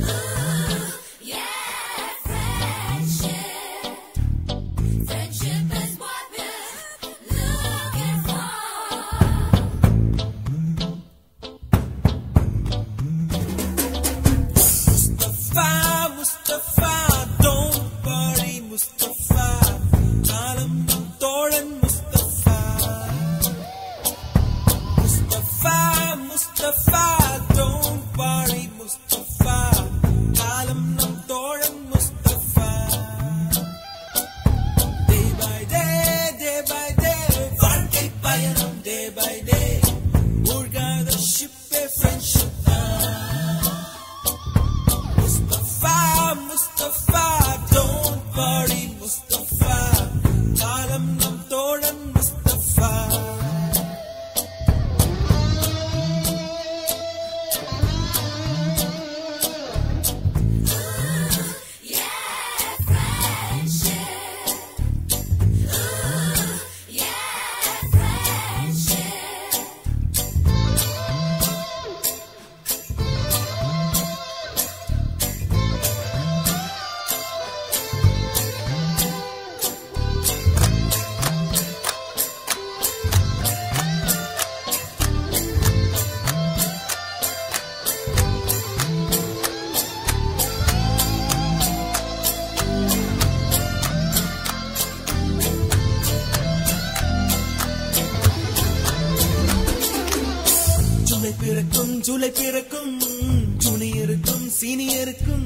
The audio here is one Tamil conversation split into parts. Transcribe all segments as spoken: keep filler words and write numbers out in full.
ஜூலை பிறக்கும் ஜூனியருக்கும் சீனியருக்கும்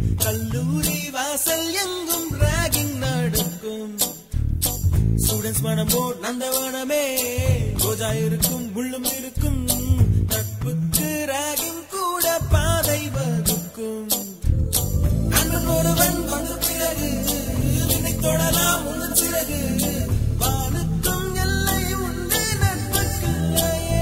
கல்லூரி வாசல் எங்கும் ராகிங் நடக்கும். ஸ்டூடெண்ட்ஸ் மனமோ நந்தவனமே ரோஜா இருக்கும் முள்ளும் இருக்கும். நட்புக்கு ராகிங் கூட பாதை வகுக்கும். நண்பன் ஒருவன் வந்த பிறகு விண்ணை தொடலாம் உங்கள் சிறகு. வானுக்கும் எல்லை உண்டு நட்புக்குள்ளேயே.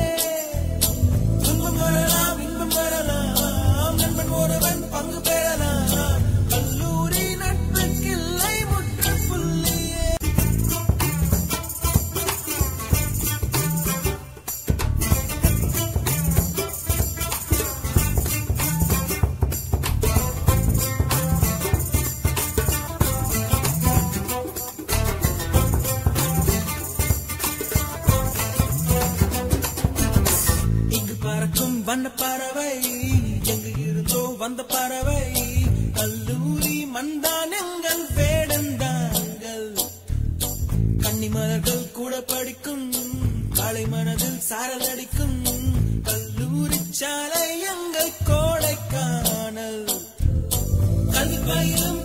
துன்பம் வரலாம் இன்பம் வரலாம் நண்பன் ஒருவன் பங்கு பெறலாம். கல்லூரி நட்புக்கில்லை முற்றுப்புள்ளியே. வண்ண பறவை எங்கு இருந்தோ வந்த பறவை. கல்லூரி மண்தான் எங்கள் வேடந்தாங்கள். கன்னிமலர்கள் கூட படிக்கும் காலை மனதில் சாரல் அடிக்கும். கல்லூரி சாலை எங்கள் கோடைக்கானல். கல்வி பயிலும்